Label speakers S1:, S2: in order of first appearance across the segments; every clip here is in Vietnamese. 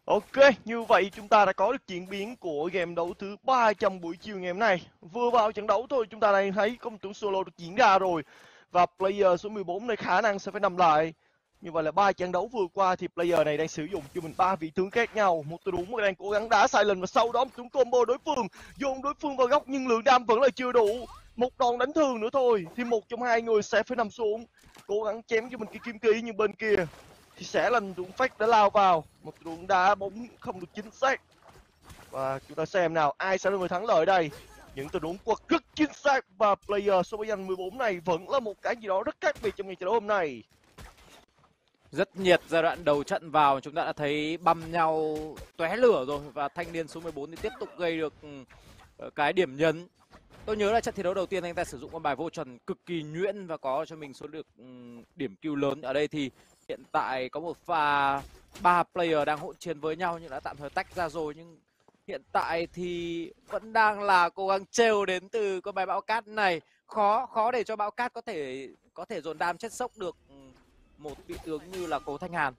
S1: Ok, như vậy chúng ta đã có được diễn biến của game đấu thứ 3 trong buổi chiều ngày hôm nay. Vừa vào trận đấu thôi chúng ta đã thấy có một turn solo được diễn ra rồi. Và player số 14 này khả năng sẽ phải nằm lại. Như vậy là 3 trận đấu vừa qua thì player này đang sử dụng cho mình 3 vị tướng khác nhau. Một tình huống đang cố gắng đá silent và sau đó một tiếng combo đối phương, dồn đối phương vào góc nhưng lượng đam vẫn là chưa đủ. Một đòn đánh thường nữa thôi thì một trong hai người sẽ phải nằm xuống, cố gắng chém cho mình cái kim ký, nhưng bên kia thì sẽ là một fake đã lao vào, một đường đá bóng không được chính xác. Và chúng ta xem nào ai sẽ là người thắng lợi đây. Những tình huống quật rất chính xác và player số danh 14 này vẫn là một cái gì đó rất khác biệt trong ngày trận đấu hôm nay.
S2: Rất nhiệt giai đoạn đầu trận vào, chúng ta đã thấy băm nhau tóe lửa rồi. Và thanh niên số 14 thì tiếp tục gây được cái điểm nhấn. Tôi nhớ là trận thi đấu đầu tiên anh ta sử dụng con bài vô trần cực kỳ nhuyễn và có cho mình số được điểm kill lớn. Ở đây thì hiện tại có một pha 3 player đang hỗn chiến với nhau nhưng đã tạm thời tách ra rồi. Nhưng hiện tại thì vẫn đang là cố gắng trêu đến từ con bài bão cát này. Khó để cho bão cát có thể dồn đam chết sốc được một vị tướng như là Cố Thanh Hàn.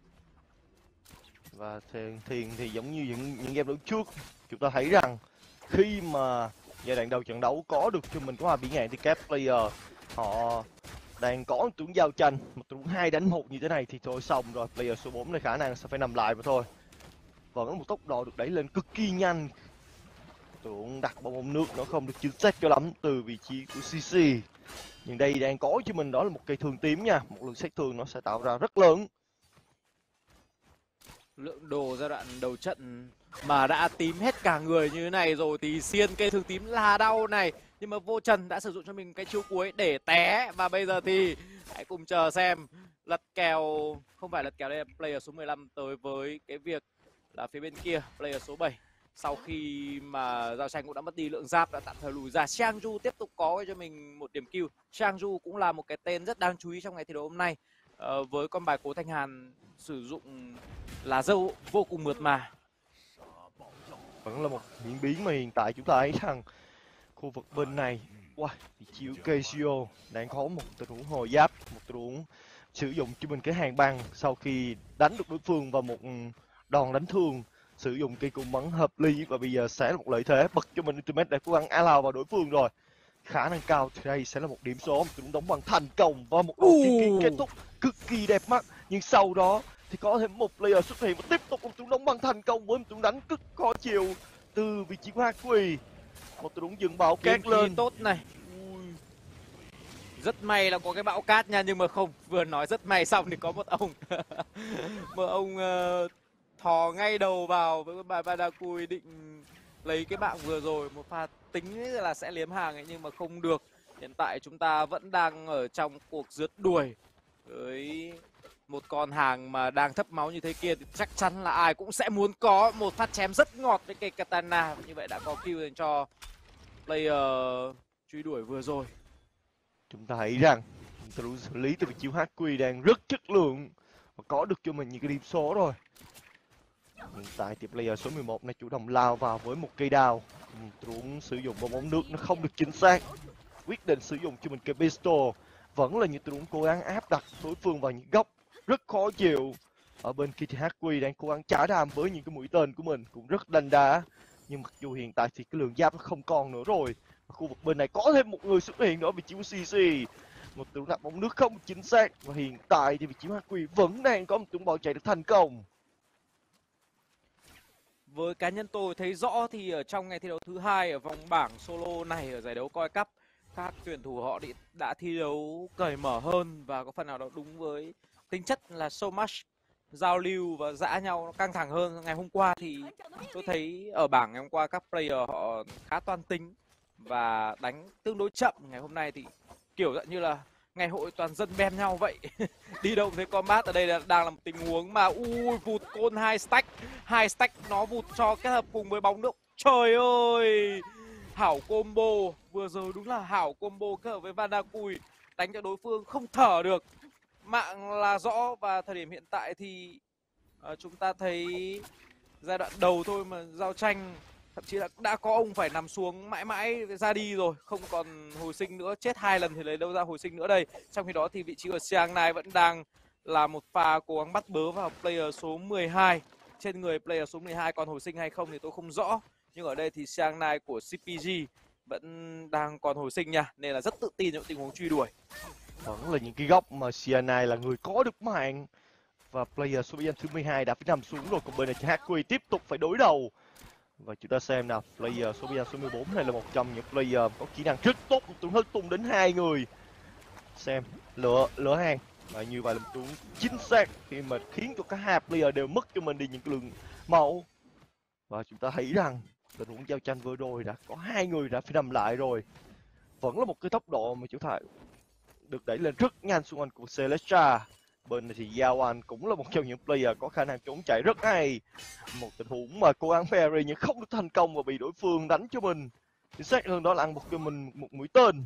S1: Và Thiền thì giống như những game đấu trước, chúng ta thấy rằng khi mà giai đoạn đầu trận đấu có được cho mình có hòa bị ngạn thì các player họ đang có một tướng giao tranh, một tướng 2 đánh 1 như thế này thì thôi xong rồi. Player số 4 này khả năng sẽ phải nằm lại mà thôi. Vẫn một tốc độ được đẩy lên cực kỳ nhanh. Tưởng đặt bóng nước nó không được chính xác cho lắm từ vị trí của CC. Nhưng đây đang có cho mình đó là một cây thương tím nha, một lượng sát thương nó sẽ tạo ra rất lớn.
S2: Lượng đồ giai đoạn đầu trận mà đã tím hết cả người như thế này rồi thì xiên cây thương tím là đau này. Nhưng mà vô trần đã sử dụng cho mình cái chiêu cuối để té. Và bây giờ thì hãy cùng chờ xem lật kèo, không phải lật kèo, đây là player số 15 tới với cái việc là phía bên kia player số 7. Sau khi mà giao tranh cũng đã mất đi lượng giáp, đã tạm thời lùi ra. Changju tiếp tục có cho mình một điểm kill. Changju cũng là một cái tên rất đáng chú ý trong ngày thi đấu hôm nay. Với con bài Cố Thanh Hàn sử dụng là dâu vô cùng mượt mà.
S1: Vẫn là một diễn biến mà hiện tại chúng ta thấy rằng khu vực bên này, wow, thì chiếu Casio đang có một tình huống hồi giáp, một tình huống sử dụng cho mình cái hàng băng sau khi đánh được đối phương vào một đòn đánh thương, sử dụng cây cung bắn hợp lý và bây giờ sẽ là một lợi thế bật cho mình ultimate để cố gắng lao vào đối phương rồi. Khả năng cao thì đây sẽ là một điểm số, một tình huống đóng băng thành công và một đòn kim ký kết thúc cực kỳ đẹp mắt. Nhưng sau đó thì có thêm một player xuất hiện và tiếp tục một tình huống đóng băng thành công với một tình huống đánh cực khó chịu từ vị trí của Haqui. Một tình huống dừng bão cát lên
S2: tốt này. Rất may là có cái bão cát nha, nhưng mà không, vừa nói rất may xong thì có một ông một ông thò ngay đầu vào với bài Badakui định lấy cái mạng vừa rồi. Một pha tính là sẽ liếm hàng ấy nhưng mà không được. Hiện tại chúng ta vẫn đang ở trong cuộc rượt đuổi với một con hàng mà đang thấp máu như thế kia thì chắc chắn là ai cũng sẽ muốn có một phát chém rất ngọt với cây katana. Như vậy đã có kill dành cho player truy đuổi vừa rồi.
S1: Chúng ta thấy rằng tình huống xử lý từ vị trí Haqui đang rất chất lượng và có được cho mình những cái điểm số rồi. Hiện tại thì player số 11 này chủ động lao vào với một cây đao. Tình huống sử dụng bong bóng nước nó không được chính xác, quyết định sử dụng cho mình cái pistol. Vẫn là những tình huống cố gắng áp đặt đối phương vào những góc rất khó chịu. Ở bên kia thì Haqui đang cố gắng trả đam với những cái mũi tên của mình cũng rất đanh đá. Nhưng mặc dù hiện tại thì cái lượng giáp nó không còn nữa rồi. Ở khu vực bên này có thêm một người xuất hiện nữa, vị trí của CC. Một tiếng đặt bóng nước không chính xác và hiện tại thì vị trí Haqui vẫn đang có một tiếng bỏ chạy được thành công.
S2: Với cá nhân tôi thấy rõ thì ở trong ngày thi đấu thứ 2 ở vòng bảng solo này ở giải đấu Coi Cup, các tuyển thủ họ đã thi đấu cởi mở hơn và có phần nào đó đúng với tính chất là so much, giao lưu và dã nhau, nó căng thẳng hơn. Ngày hôm qua thì tôi thấy ở bảng ngày hôm qua các player họ khá toan tính và đánh tương đối chậm. Ngày hôm nay thì kiểu dạng như là ngày hội toàn dân bem nhau vậy. Đi đâu thấy combat. Ở đây là đang là một tình huống mà vụt côn hai stack nó vụt cho kết hợp cùng với bóng nước. Trời ơi, hảo combo vừa rồi, đúng là hảo combo kết hợp với Vandakui, đánh cho đối phương không thở được. Mạng là rõ. Và thời điểm hiện tại thì chúng ta thấy giai đoạn đầu thôi mà giao tranh thậm chí là đã có ông phải nằm xuống mãi mãi ra đi rồi, không còn hồi sinh nữa. Chết 2 lần thì lấy đâu ra hồi sinh nữa đây. Trong khi đó thì vị trí của Siang Nai vẫn đang là một pha cố gắng bắt bớ vào player số 12. trên người player số 12 còn hồi sinh hay không thì tôi không rõ. Nhưng ở đây thì Xiang Nai của CPG vẫn đang còn hồi sinh nha, nên là rất tự tin trong tình huống truy đuổi.
S1: Vẫn là những cái góc mà CNI là người có được mạng. Và player số thứ 12 đã phải nằm xuống rồi, còn bên này thì HQ tiếp tục phải đối đầu. Và chúng ta xem nào, player số 14 này là một trong những player có kỹ năng rất tốt, Tuấn Hất tung đến 2 người. Xem, lửa hàng. Và như vậy là một Tuấn chính xác khi mà khiến cho cả hai player đều mất cho mình đi những lượng máu. Và chúng ta thấy rằng tình huống giao tranh vừa rồi đã có 2 người đã phải nằm lại rồi. Vẫn là một cái tốc độ mà chúng ta được đẩy lên rất nhanh xung quanh của Celestia. Bên này thì Giao Anh cũng là một trong những player có khả năng trốn chạy rất hay. Một tình huống mà cố gắng parry nhưng không được thành công và bị đối phương đánh cho mình. Chính xác hơn đó là ăn một cho mình một mũi tên.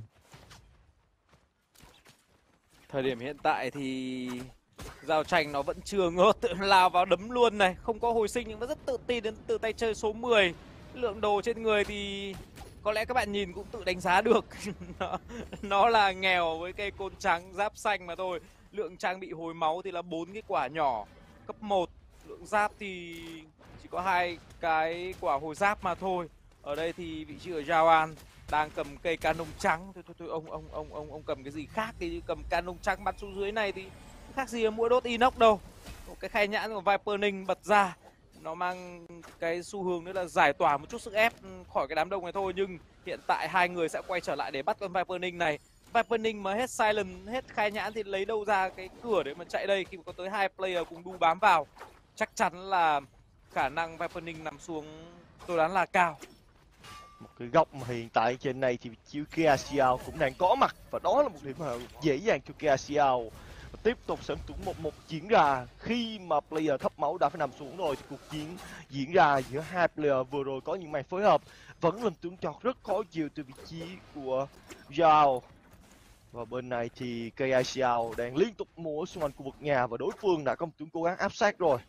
S2: Thời điểm hiện tại thì giao tranh nó vẫn chưa ngớt, tự lao vào đấm luôn này, không có hồi sinh nhưng vẫn rất tự tin đến từ tay chơi số 10. Lượng đồ trên người thì có lẽ các bạn nhìn cũng tự đánh giá được. nó là nghèo với cây côn trắng giáp xanh mà thôi. Lượng trang bị hồi máu thì là 4 cái quả nhỏ cấp 1, lượng giáp thì chỉ có 2 cái quả hồi giáp mà thôi. Ở đây thì vị trí ở Jawan đang cầm cây canon trắng. Thôi ông cầm cái gì khác thì cầm canon trắng bắn xuống dưới này thì khác gì là mũi đốt inox đâu. Một cái khai nhãn của Viper Ninh bật ra, nó mang cái xu hướng nữa là giải tỏa một chút sức ép khỏi cái đám đông này thôi. Nhưng hiện tại hai người sẽ quay trở lại để bắt con Viper Ninh này. Viper Ninh mà hết silent, hết khai nhãn thì lấy đâu ra cái cửa để mà chạy đây, khi mà có tới 2 player cùng đu bám vào. Chắc chắn là khả năng Viper Ninh nằm xuống tôi đoán là cao.
S1: Một cái góc mà hiện tại trên này thì chiếu Kia Xiao cũng đang có mặt. Và đó là một điểm mà dễ dàng cho Kia Xiao. Tiếp tục sẽ tụng 1-1 diễn ra. Khi mà player thấp máu đã phải nằm xuống rồi thì cuộc chiến diễn ra giữa hai player vừa rồi có những màn phối hợp vẫn làm tướng chọt rất khó chịu từ vị trí của Zhao. Và bên này thì Kia Xiao đang liên tục múa xung quanh khu vực nhà và đối phương đã có một tướng cố gắng áp sát rồi.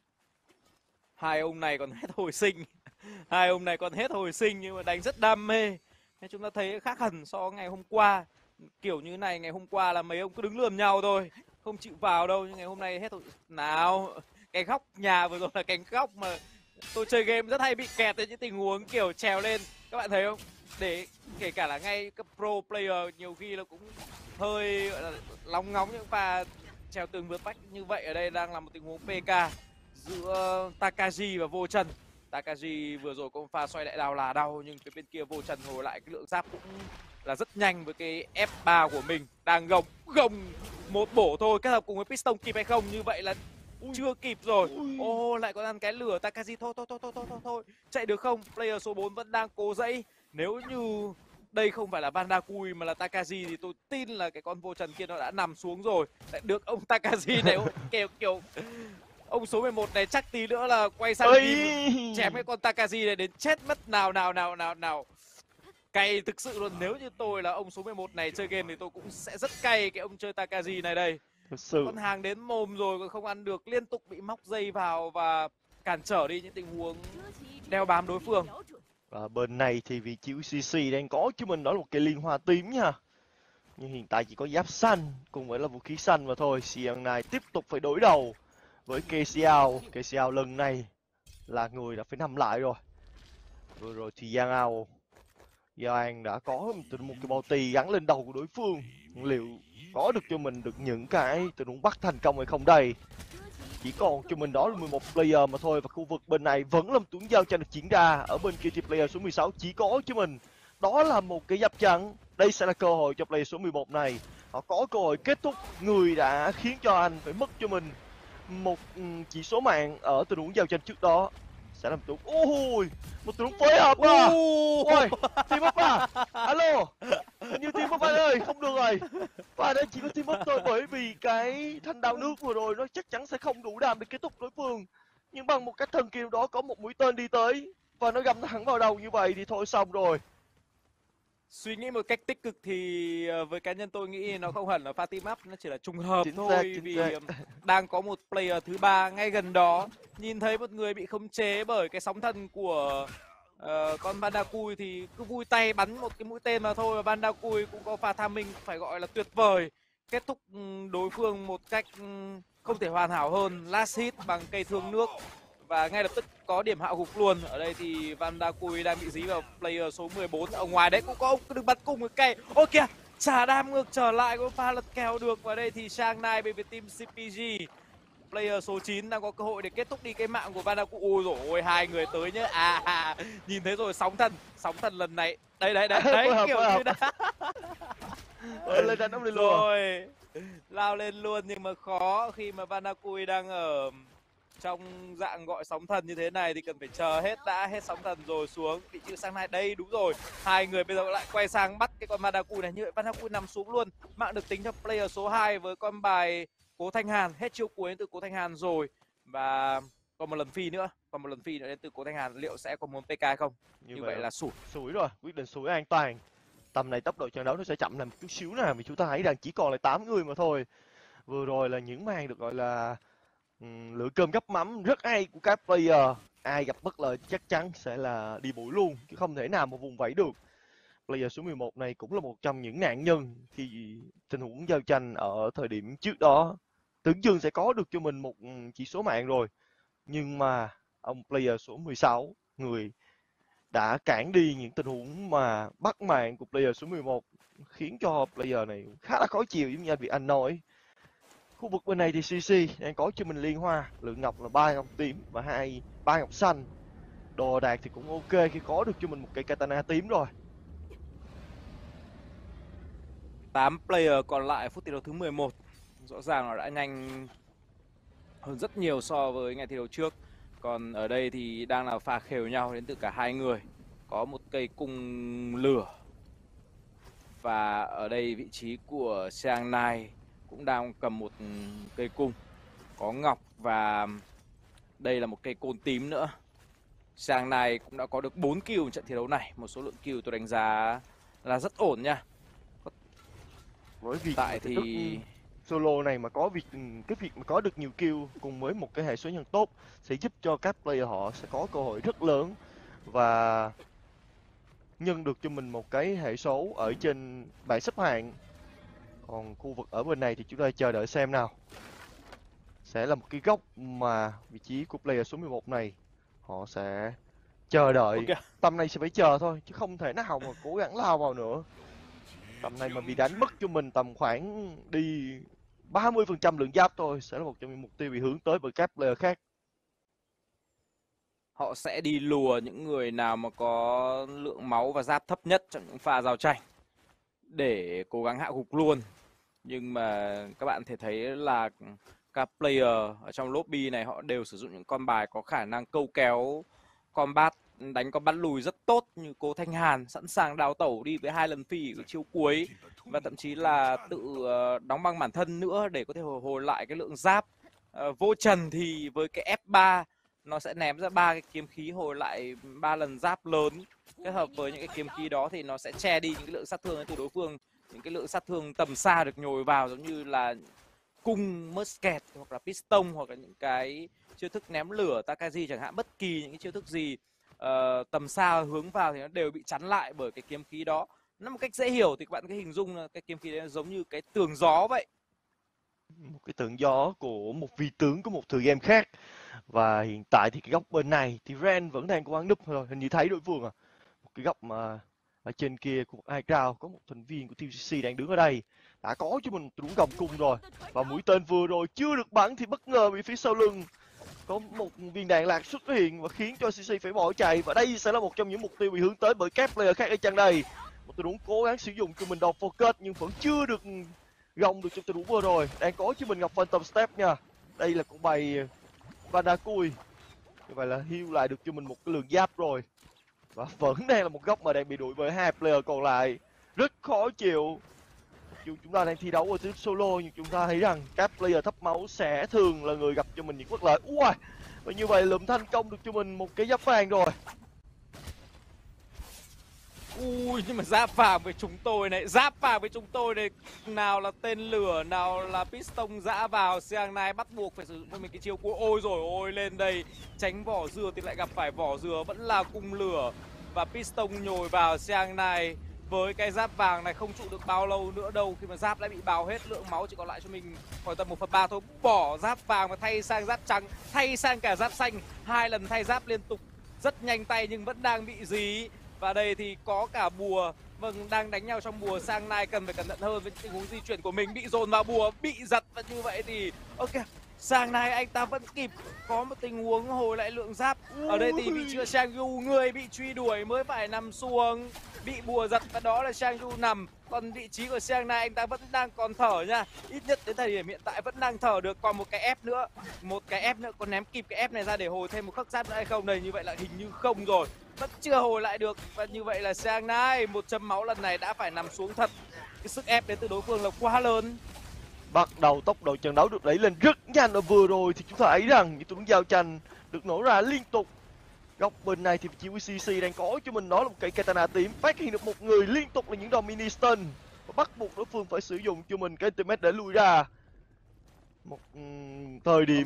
S2: Hai ông này còn hết hồi sinh. Hai ông này còn hết hồi sinh nhưng mà đánh rất đam mê. Nên chúng ta thấy khác hẳn so với ngày hôm qua. Kiểu như này ngày hôm qua là mấy ông cứ đứng lườm nhau thôi, không chịu vào đâu. Nhưng ngày hôm nay hết hồi... Nào, cái góc nhà vừa rồi là cái góc mà tôi chơi game rất hay bị kẹt ở những tình huống kiểu trèo lên. Các bạn thấy không? Để kể cả là ngay các pro player nhiều khi là cũng hơi gọi là lóng ngóng những pha trèo tường vượt vách như vậy. Ở đây đang là một tình huống PK giữa Takaji và Vô Trần. Takaji vừa rồi có một pha xoay đại đao là đau, nhưng phía bên kia Vô Trần hồi lại cái lượng giáp cũng là rất nhanh với cái F3 của mình. Đang gồng một bổ thôi, kết hợp cùng với piston kịp hay không? Như vậy là chưa kịp rồi. Ô, lại còn ăn cái lửa. Takaji thôi, chạy được không? Player số 4 vẫn đang cố dãy. Nếu như đây không phải là Bandakui mà là Takaji thì tôi tin là cái con Vô Trần kia nó đã nằm xuống rồi. Lại được ông Takaji này kiểu ông số 11 này chắc tí nữa là quay sang team chém cái con Takaji này đến chết mất. Nào. Cay thực sự luôn. Nếu như tôi là ông số 11 này chơi game thì tôi cũng sẽ rất cay cái ông chơi Takaji này đây.
S1: Thực sự
S2: Con hàng đến mồm rồi còn không ăn được, liên tục bị móc dây vào và cản trở đi những tình huống đeo bám đối phương.
S1: Và bên này thì vị trí CC đang có cho mình đó là một cây liên hoa tím nha. Nhưng hiện tại chỉ có giáp xanh cùng với là vũ khí xanh mà thôi. Xiang này tiếp tục phải đối đầu với Kesiao. Kesiao lần này là người đã phải nằm lại rồi. Vừa rồi thì Giang An đã có một cái bounty gắn lên đầu của đối phương. Liệu có được cho mình được những cái tình huống bắt thành công hay không đây? Chỉ còn cho mình đó là 11 player mà thôi. Và khu vực bên này vẫn là một tuấn giao tranh được diễn ra. Ở bên kia thì player số 16 chỉ có cho mình đó là một cái giáp trắng. Đây sẽ là cơ hội cho player số 11 này. Họ có cơ hội kết thúc người đã khiến cho anh phải mất cho mình một chỉ số mạng ở tình huống giao tranh trước đó. Sẽ làm một tình huống phối hợp à. Ôi, team up à. Alo, như team up anh ơi, không được rồi. Và đây chỉ có team up thôi, bởi vì cái thanh đao nước vừa rồi nó chắc chắn sẽ không đủ đam để kết thúc đối phương. Nhưng bằng một cách thần kỳ đó có một mũi tên đi tới và nó găm thẳng vào đầu như vậy thì thôi xong rồi.
S2: Suy nghĩ một cách tích cực thì với cá nhân tôi nghĩ nó không hẳn là pha team up, nó chỉ là trùng hợp thôi. Vì đang có một player thứ ba ngay gần đó, nhìn thấy một người bị khống chế bởi cái sóng thần của con Bandakui thì cứ vui tay bắn một cái mũi tên mà thôi. Và Bandakui cũng có pha tham minh phải gọi là tuyệt vời, kết thúc đối phương một cách không thể hoàn hảo hơn. Last hit bằng cây thương nước và ngay lập tức có điểm hạ gục luôn. Ở đây thì Van Da Cui đang bị dí vào player số 14. Ở ngoài đấy cũng có ông đừng bắn cùng cái cây. Ôi kìa, trả đam ngược trở lại, có pha lật kèo được. Và đây thì Sang Nai bên phía team CPG, player số 9 đang có cơ hội để kết thúc đi cái mạng của Van Da Cui. Ôi dồi ôi, hai người tới nhá. Nhìn thấy rồi, sóng thần lần này. Đấy kiểu như đã
S1: lên đánh ông đi luôn
S2: rồi. Lao lên luôn nhưng mà khó khi mà Van Da Cui đang ở trong dạng gọi sóng thần như thế này thì cần phải chờ hết sóng thần rồi xuống bị chữ Sang Nai. Đây đúng rồi, hai người bây giờ lại quay sang bắt cái con Van Da Cui này. Như vậy Van Da Cui nằm xuống luôn. Mạng được tính cho player số 2 với con bài Cố Thanh Hàn. Hết chiêu cuối đến từ Cố Thanh Hàn rồi. Và còn một lần phi nữa đến từ Cố Thanh Hàn. Liệu sẽ có muốn PK không? Như vậy là
S1: sủi rồi, quyết định sủi an toàn. Tầm này tốc độ trận đấu nó sẽ chậm lại một chút xíu nè, vì chúng ta thấy rằng chỉ còn lại 8 người mà thôi. Vừa rồi là những màn được gọi là lựa cơm gắp mắm rất hay của các player. Ai gặp bất lợi chắc chắn sẽ là đi bụi luôn, chứ không thể nào mà vùng vẫy được. Player số 11 này cũng là một trong những nạn nhân khi tình huống giao tranh ở thời điểm trước đó. Tưởng chừng sẽ có được cho mình một chỉ số mạng rồi. Nhưng mà ông player số 16, người đã cản đi những tình huống mà bắt mạng của player số 11, khiến cho player này khá là khó chịu giống như anh nói. Khu vực bên này thì CC đang có cho mình liên hoa, lượng ngọc là 3 ngọc tím và 3 ngọc xanh. Đồ đạc thì cũng ok khi có được cho mình một cây katana tím rồi.
S2: 8 player còn lại phút thi đấu thứ 11. Rõ ràng nó đã nhanh hơn rất nhiều so với ngày thi đấu trước. Còn ở đây thì đang là pha khều nhau đến từ cả hai người. Có một cây cung lửa. Và ở đây vị trí của Sang Nai cũng đang cầm một cây cung có ngọc, và đây là một cây côn tím nữa. Sang Nai cũng đã có được 4 kill trận thi đấu này, một số lượng kill tôi đánh giá là rất ổn nha.
S1: Với việc
S2: tại thì
S1: solo này mà có cái việc mà có được nhiều kill cùng với một cái hệ số nhân tốt sẽ giúp cho các player họ sẽ có cơ hội rất lớn và nhân được cho mình một cái hệ số ở trên bảng xếp hạng. Còn khu vực ở bên này thì chúng ta chờ đợi xem nào. Sẽ là một cái góc mà vị trí của player số 11 này họ sẽ chờ đợi. Tầm này sẽ phải chờ thôi chứ không thể nào mà cố gắng lao vào nữa. Tầm này mà bị đánh mất cho mình tầm khoảng đi 30% lượng giáp thôi sẽ là một trong những mục tiêu bị hướng tới bởi các player khác.
S2: Họ sẽ đi lùa những người nào mà có lượng máu và giáp thấp nhất trong những pha giao tranh để cố gắng hạ gục luôn. Nhưng mà các bạn thể thấy là các player ở trong lobby này họ đều sử dụng những con bài có khả năng câu kéo combat, đánh combat lùi rất tốt, như Cố Thanh Hàn sẵn sàng đào tẩu đi với 2 lần phi ở chiêu cuối, và thậm chí là tự đóng băng bản thân nữa để có thể hồi lại cái lượng giáp. Vô Trần thì với cái F3 nó sẽ ném ra 3 cái kiếm khí hồi lại 3 lần giáp lớn, kết hợp với những cái kiếm khí đó thì nó sẽ che đi những cái lượng sát thương từ đối phương, những cái lượng sát thương tầm xa được nhồi vào, giống như là cung musket hoặc là piston hoặc là những cái chiêu thức ném lửa Takaji chẳng hạn. Bất kỳ những cái chiêu thức gì tầm xa hướng vào thì nó đều bị chắn lại bởi cái kiếm khí đó. Nó một cách dễ hiểu thì các bạn cứ hình dung là cái kiếm khí đấy giống như cái tường gió vậy,
S1: một cái tường gió của một vị tướng của một thời game khác. Và hiện tại thì cái góc bên này thì Ren vẫn đang cố gắng núp thôi, hình như thấy đối phương à. Một cái góc mà ở trên kia của high ground có một thành viên của TCC đang đứng ở đây, đã có cho mình một đúng gồng cung rồi, và mũi tên vừa rồi chưa được bắn thì bất ngờ bị phía sau lưng có một viên đạn lạc xuất hiện và khiến cho CC phải bỏ chạy. Và đây sẽ là một trong những mục tiêu bị hướng tới bởi các player khác ở chân đây. Một tình huống cố gắng sử dụng cho mình đòn focus nhưng vẫn chưa được gồng được trong tình huống vừa rồi. Đang có cho mình Ngọc Phantom Step nha. Đây là con bài Van Da Cui. Như vậy là heal lại được cho mình một cái lượng giáp rồi. Và vẫn đang là một góc mà đang bị đuổi bởi 2 player còn lại. Rất khó chịu. Dù chúng ta đang thi đấu ở tuyến solo nhưng chúng ta thấy rằng các player thấp máu sẽ thường là người gặp cho mình những bất lợi. Ui, và như vậy Lượm Thanh công được cho mình một cái giáp vàng rồi.
S2: Ui, nhưng mà giáp vàng với chúng tôi này, nào là tên lửa, nào là piston dã vào. Siang Nai bắt buộc phải sử dụng cho mình cái chiêu cuối. Ôi rồi ôi, lên đây tránh vỏ dừa thì lại gặp phải vỏ dừa, vẫn là cung lửa và piston nhồi vào. Siang Nai với cái giáp vàng này không trụ được bao lâu nữa đâu, khi mà giáp lại bị bào hết, lượng máu chỉ còn lại cho mình khoảng tầm 1/3 thôi. Bỏ giáp vàng và thay sang giáp trắng, thay sang cả giáp xanh, 2 lần thay giáp liên tục, rất nhanh tay nhưng vẫn đang bị dí. Và đây thì có cả bùa, vâng, đang đánh nhau trong bùa. Sang Nai cần phải cẩn thận hơn với tình huống di chuyển của mình, bị dồn vào bùa, bị giật. Và như vậy thì ok, Sang Nai anh ta vẫn kịp có một tình huống hồi lại lượng giáp. Ở đây thì vị trí của Sang Yu, người bị truy đuổi mới phải nằm xuống, bị bùa giật, và đó là Sang Yu nằm. Còn vị trí của Sang Nai anh ta vẫn đang còn thở nha, ít nhất đến thời điểm hiện tại vẫn đang thở được. Còn một cái ép nữa, có ném kịp cái ép này ra để hồi thêm một khắc giáp nữa hay không? Đây, như vậy là hình như không rồi, vẫn chưa hồi lại được. Và như vậy là Sang Nai 1 chấm máu lần này đã phải nằm xuống thật. Cái sức ép đến từ đối phương là quá lớn.
S1: Bắt đầu tốc độ trận đấu được đẩy lên rất nhanh, ở vừa rồi thì chúng ta thấy rằng những tình huống giao tranh được nổ ra liên tục. Góc bên này thì vị trí của CC đang có cho mình đó là một cây katana tím, phát hiện được một người liên tục là những đòn mini stun và bắt buộc đối phương phải sử dụng cho mình cái ultimate để lui ra. Một thời điểm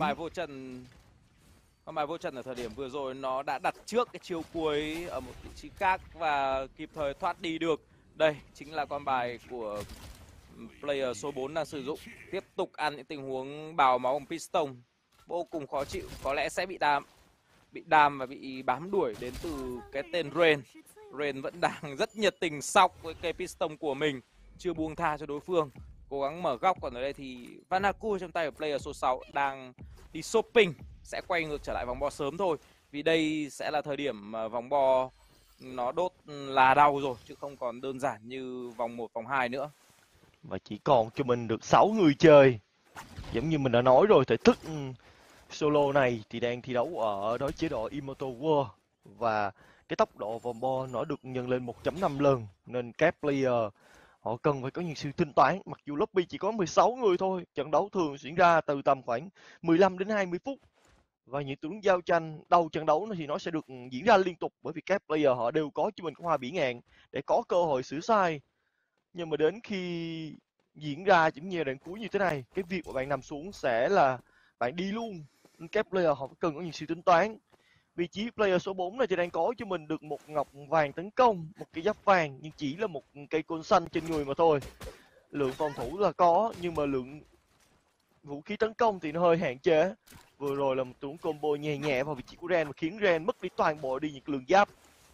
S2: con bài vô trần ở thời điểm vừa rồi nó đã đặt trước cái chiêu cuối ở một vị trí khác và kịp thời thoát đi được. Đây chính là con bài của player số 4 đang sử dụng. Tiếp tục ăn những tình huống bào máu của Piston, vô cùng khó chịu, có lẽ sẽ bị đam và bị bám đuổi đến từ cái tên Rain. Rain vẫn đang rất nhiệt tình sọc với cây Piston của mình, chưa buông tha cho đối phương, cố gắng mở góc. Còn ở đây thì Vanaku trong tay của player số 6 đang đi shopping, sẽ quay ngược trở lại vòng bo sớm thôi, vì đây sẽ là thời điểm mà vòng bo nó đốt là đau rồi, chứ không còn đơn giản như vòng 1, vòng 2 nữa.
S1: Và chỉ còn cho mình được 6 người chơi. Giống như mình đã nói rồi, thể thức solo này thì đang thi đấu ở đối chế độ Immortal World, và cái tốc độ vòng bo nó được nhân lên 1.5 lần, nên các player họ cần phải có những sự tính toán. Mặc dù lobby chỉ có 16 người thôi, trận đấu thường diễn ra từ tầm khoảng 15 đến 20 phút. Và những tình huống giao tranh đầu trận đấu thì nó sẽ được diễn ra liên tục, bởi vì các player họ đều có cho mình cái hoa bỉ ngạn để có cơ hội sửa sai. Nhưng mà đến khi diễn ra những giai đoạn cuối như thế này, cái việc mà bạn nằm xuống sẽ là bạn đi luôn. Nên các player họ cần có những sự tính toán. Vị trí player số 4 này thì đang có cho mình được một ngọc vàng tấn công, một cái giáp vàng, nhưng chỉ là một cây côn xanh trên người mà thôi. Lượng phòng thủ là có, nhưng mà lượng vũ khí tấn công thì nó hơi hạn chế. Vừa rồi là một tiếng combo nhẹ nhẹ vào vị trí của Ren và khiến Ren mất đi toàn bộ những lượng giáp.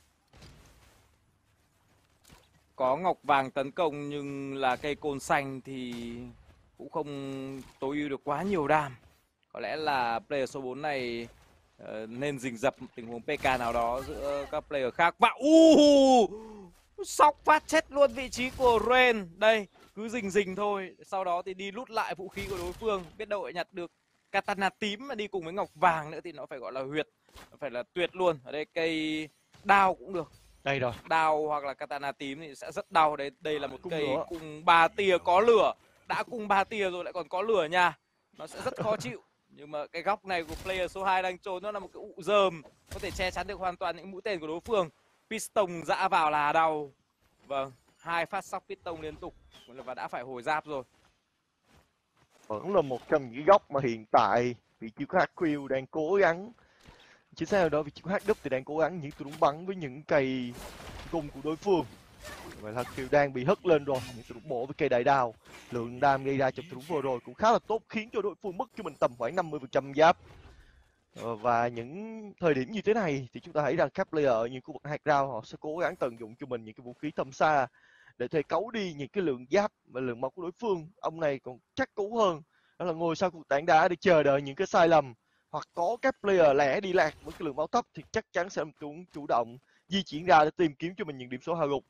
S2: Có ngọc vàng tấn công nhưng là cây côn xanh thì cũng không tối ưu được quá nhiều đam. Có lẽ là player số 4 này nên rình rập một tình huống PK nào đó giữa các player khác. Và sóc phát chết luôn vị trí của Ren. Đây, cứ rình thôi, sau đó thì đi lút lại vũ khí của đối phương. Biết đâu lại nhặt được katana tím mà đi cùng với ngọc vàng nữa thì nó phải gọi là huyệt, nó phải là tuyệt luôn. Ở đây cây đao cũng được.
S1: Đây rồi.
S2: Đao hoặc là katana tím thì sẽ rất đau. Đây là một cây cung 3 tia có lửa. Đã cung 3 tia rồi lại còn có lửa nha. Nó sẽ rất khó chịu. Nhưng mà cái góc này của player số 2 đang trốn, nó là một cái ụ rơm, có thể che chắn được hoàn toàn những mũi tên của đối phương. Piston dã vào là đau. Vâng, 2 phát sóc Piston liên tục và đã phải hồi giáp rồi.
S1: Vẫn là một trong những góc mà hiện tại vị trí của HQ đang cố gắng. Chính xác là đó, vị trí của HW thì đang cố gắng những tụi bắn với những cây cung của đối phương. Vậy là HQ đang bị hất lên rồi, những tụi bổ với cây đại đao. Lượng đam gây ra trong tụi vừa rồi cũng khá là tốt, khiến cho đối phương mất cho mình tầm khoảng 50% giáp. Và những thời điểm như thế này thì chúng ta thấy rằng các player ở những khu vực hạt rau họ sẽ cố gắng tận dụng cho mình những cái vũ khí tầm xa để thể cấu đi những cái lượng giáp và lượng máu của đối phương. Ông này còn chắc cú hơn, đó là ngồi sau cuộc tảng đá để chờ đợi những cái sai lầm, hoặc có các player lẻ đi lạc với cái lượng máu thấp thì chắc chắn sẽ chủ động di chuyển ra để tìm kiếm cho mình những điểm số hạ gục.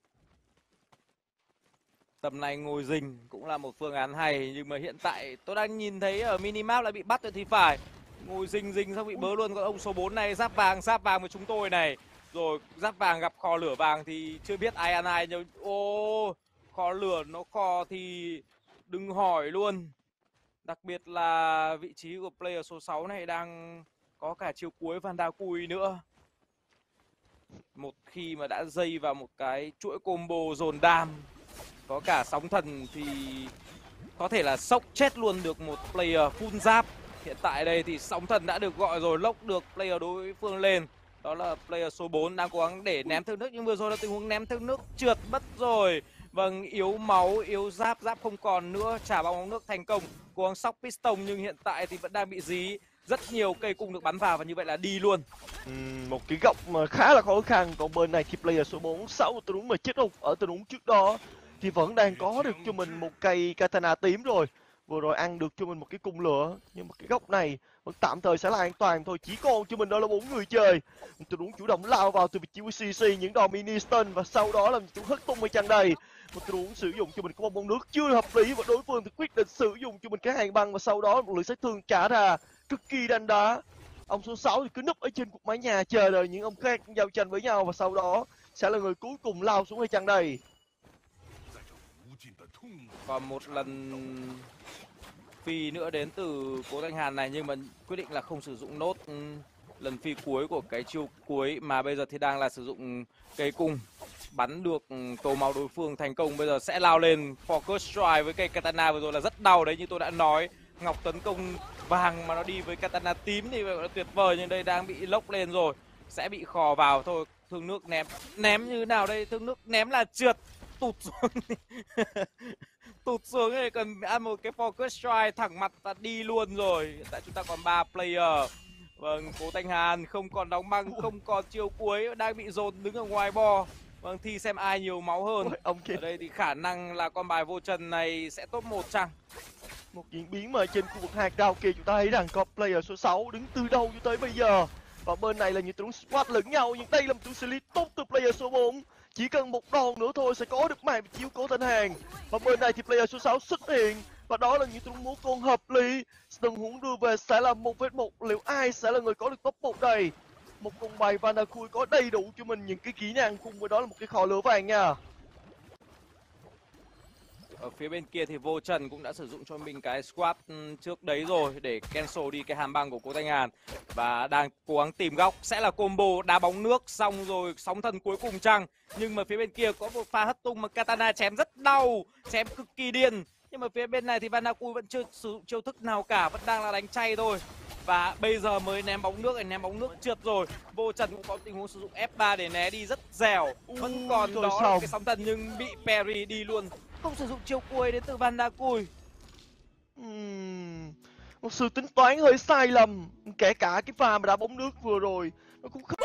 S2: Tầm này ngồi rình cũng là một phương án hay, nhưng mà hiện tại tôi đang nhìn thấy ở minimap lại bị bắt rồi thì phải. Ngồi rình xong bị bớ luôn con ông số 4 này. Giáp vàng của chúng tôi này. Rồi giáp vàng gặp kho lửa vàng thì chưa biết ai ăn ai. Nhưng kho lửa nó kho thì đừng hỏi luôn. Đặc biệt là vị trí của player số 6 này đang có cả chiều cuối Vandakui nữa. Một khi mà đã dây vào một cái chuỗi combo dồn đam, có cả sóng thần thì có thể là sốc chết luôn được một player full giáp. Hiện tại đây thì sóng thần đã được gọi rồi, lốc được player đối phương lên. Đó là player số 4 đang cố gắng để ném theo nước, nhưng vừa rồi là tình huống ném theo nước trượt mất rồi. Vâng, yếu máu, yếu giáp, giáp không còn nữa, trả bóng nước thành công. Cố gắng sóc piston nhưng hiện tại thì vẫn đang bị dí. Rất nhiều cây cung được bắn vào và như vậy là đi luôn.
S1: Một cái góc mà khá là khó khăn. Còn bên này thì player số 4 6 tình huống mà chết không ở tình huống trước đó thì vẫn đang có được cho mình một cây katana tím rồi. Vừa rồi ăn được cho mình một cái cung lửa, nhưng mà cái góc này vẫn tạm thời sẽ là an toàn thôi. Chỉ còn cho mình đó là 4 người chơi. Một tình huống chủ động lao vào từ vị trí của CC, những đòn mini stun và sau đó là chúng hất tung ở chân đầy. Một tình huống sử dụng cho mình có bóng nước chưa hợp lý và đối phương thì quyết định sử dụng cho mình cái hàng băng và sau đó một lượng sát thương trả ra cực kỳ đanh đá. Ông số 6 thì cứ núp ở trên cục mái nhà chờ đợi những ông khác giao tranh với nhau và sau đó sẽ là người cuối cùng lao xuống hay chăng đây.
S2: Còn một lần phi nữa đến từ Cố Thanh Hàn này, nhưng mà quyết định là không sử dụng nốt lần phi cuối của cái chiêu cuối, mà bây giờ thì đang là sử dụng cây cung bắn được cầu máu đối phương thành công. Bây giờ sẽ lao lên focus strike với cây katana vừa rồi là rất đau đấy, như tôi đã nói. Ngọc tấn công vàng mà nó đi với katana tím thì là tuyệt vời, nhưng đây đang bị lốc lên rồi, sẽ bị khò vào thôi. Thương nước ném như nào đây? Thương nước ném là trượt, tụt xuống tụt xuống này, cần ăn một cái focus strike thẳng mặt và đi luôn rồi. Hiện tại chúng ta còn 3 player. Vâng, Cố Thanh Hàn không còn đóng băng, không còn chiêu cuối, đang bị dồn đứng ở ngoài bo. Vâng, thì xem ai nhiều máu hơn.
S1: Ông kia.
S2: Ở đây thì khả năng là con bài vô trần này sẽ top 1 chăng?
S1: Một diễn biến mà trên khu vực hạt đào kia chúng ta thấy rằng có player số 6 đứng từ đầu cho tới bây giờ. Và bên này là những tướng squad lẫn nhau, nhưng đây là một tướng xử lý tốt từ player số 4. Chỉ cần một đòn nữa thôi sẽ có được màn chiếu Cố Thanh Hàn. Và bên này thì player số 6 xuất hiện. Và đó là những tướng múa con hợp lý. Tình huống đưa về sẽ là 1v1. Liệu ai sẽ là người có được top 1 đây? Một con bài Vanakui có đầy đủ cho mình những cái kỹ năng cùng với đó là một cái kho lửa vàng nha.
S2: Ở phía bên kia thì Vô Trần cũng đã sử dụng cho mình cái squat trước đấy rồi để cancel đi cái hàm băng của Cố Thanh Hàn, và đang cố gắng tìm góc. Sẽ là combo đá bóng nước xong rồi sóng thần cuối cùng chăng? Nhưng mà phía bên kia có một pha hất tung mà katana chém rất đau, chém cực kỳ điên. Nhưng mà phía bên này thì Vanakui vẫn chưa sử dụng chiêu thức nào cả, vẫn đang là đánh chay thôi. Và bây giờ mới ném bóng nước này, ném bóng nước trượt rồi. Vô Trần cũng có tình huống sử dụng F3 để né đi rất dẻo. Vẫn còn đó là cái sóng thần nhưng bị parry đi luôn. Không sử dụng chiêu cuối đến từ Vanakui.
S1: Một sự tính toán hơi sai lầm. Kể cả cái pha mà đá bóng nước vừa rồi nó cũng không